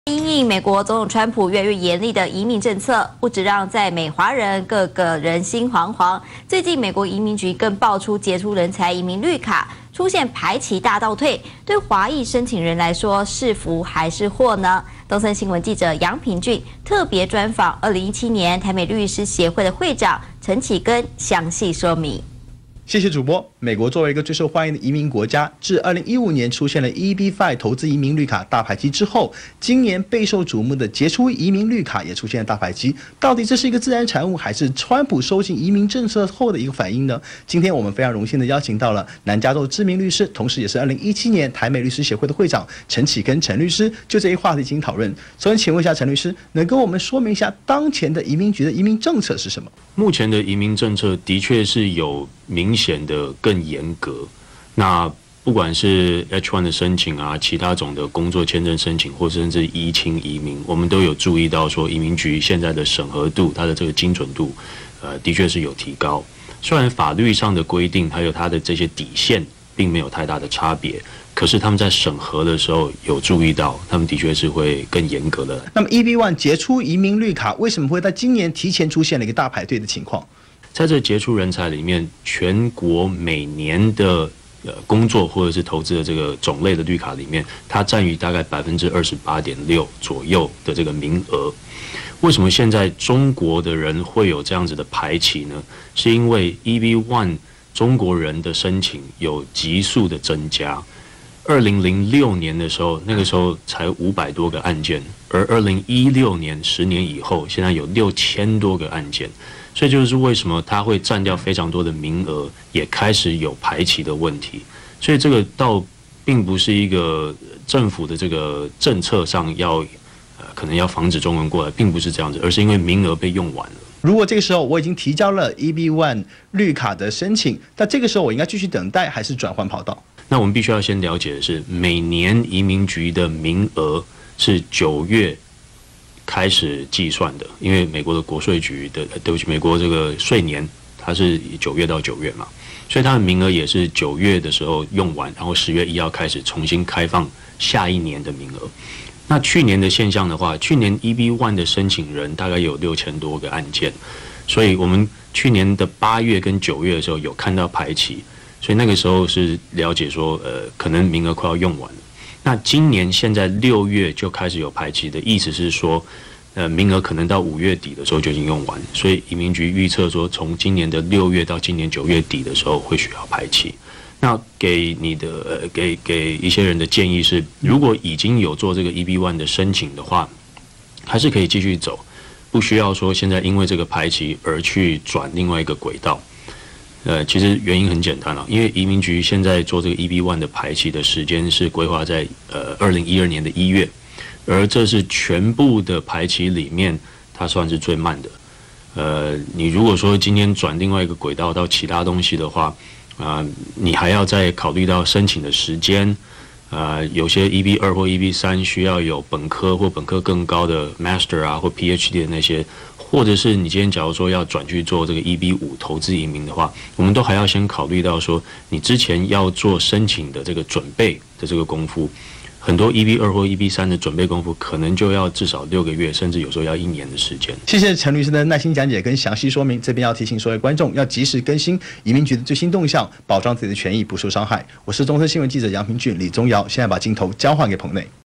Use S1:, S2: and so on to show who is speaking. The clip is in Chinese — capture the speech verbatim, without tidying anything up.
S1: 因应美国总统川普越来越严厉的移民政策，不止让在美华人个个人心惶惶。最近，美国移民局更爆出杰出人才移民绿卡出现排期大倒退，对华裔申请人来说是福还是祸呢？东森新闻记者杨平俊特别专访二零一七年台美律师协会的会长陈启根，详细说明。
S2: 谢谢主播。美国作为一个最受欢迎的移民国家，自二零一五年出现了 E B 五 投资移民绿卡大排期之后，今年备受瞩目的杰出移民绿卡也出现了大排期。到底这是一个自然产物，还是川普收紧移民政策后的一个反应呢？今天我们非常荣幸的邀请到了南加州知名律师，同时也是二零一七年台美律师协会的会长陈启根陈律师，就这一话题进行讨论。首先，请问一下陈律师，能跟我们说明一下当前的移民局的移民政策是什么？
S3: 目前的移民政策的确是有明显的更严格。那不管是 H 一 的申请啊，其他种的工作签证申请，或甚至移亲移民，我们都有注意到说，移民局现在的审核度，它的这个精准度，呃，的确是有提高。虽然法律上的规定还有它的这些底线，并没有太大的差别。 可是他们在审核的时候有注意到，他们的确是会更严格的。
S2: 那么 E B 一 杰出移民绿卡为什么会在今年提前出现了一个大排队的情况？
S3: 在这杰出人才里面，全国每年的呃工作或者是投资的这个种类的绿卡里面，它占于大概百分之二十八点六左右的这个名额。为什么现在中国的人会有这样子的排期呢？是因为 E B 一 中国人的申请有急速的增加。 二零零六年的时候，那个时候才五百多个案件，而二零一六年十年以后，现在有六千多个案件，所以就是为什么它会占掉非常多的名额，也开始有排期的问题。所以这个倒并不是一个政府的这个政策上要呃可能要防止中文过来，并不是这样子，而是因为名额被用完了。
S2: 如果这个时候我已经提交了 E B 一 绿卡的申请，那这个时候我应该继续等待，还是转换跑道？
S3: 那我们必须要先了解的是，每年移民局的名额是九月开始计算的，因为美国的国税局的，对不起，美国这个税年它是以九月到九月嘛，所以它的名额也是九月的时候用完，然后十月一号开始重新开放下一年的名额。那去年的现象的话，去年 E B 一 的申请人大概有六千多个案件，所以我们去年的八月跟九月的时候有看到排期。 所以那个时候是了解说，呃，可能名额快要用完了。那今年现在六月就开始有排期的意思是说，呃，名额可能到五月底的时候就已经用完。所以移民局预测说，从今年的六月到今年九月底的时候会需要排期。那给你的呃，给给一些人的建议是，如果已经有做这个 E B 一 的申请的话，还是可以继续走，不需要说现在因为这个排期而去转另外一个轨道。 呃，其实原因很简单了，因为移民局现在做这个 E B 一 的排期的时间是规划在呃二零一二年的一月，而这是全部的排期里面，它算是最慢的。呃，你如果说今天转另外一个轨道到其他东西的话，啊、呃，你还要再考虑到申请的时间，呃，有些 E B 二或 E B 三需要有本科或本科更高的 Master 啊或 P H D 的那些。 或者是你今天假如说要转去做这个 E B 五 投资移民的话，我们都还要先考虑到说，你之前要做申请的这个准备的这个功夫，很多 E B 二 或 E B 三的准备功夫，可能就要至少六个月，甚至有时候要一年的时间。
S2: 谢谢陈律师的耐心讲解跟详细说明。这边要提醒所有观众，要及时更新移民局的最新动向，保障自己的权益不受伤害。我是中森新闻记者杨平俊、李宗尧，现在把镜头交换给棚内。